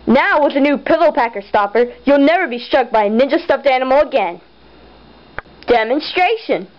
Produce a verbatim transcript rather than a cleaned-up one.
Now with the new Pillow Packer Stopper, you'll never be struck by a ninja stuffed animal again. Demonstration.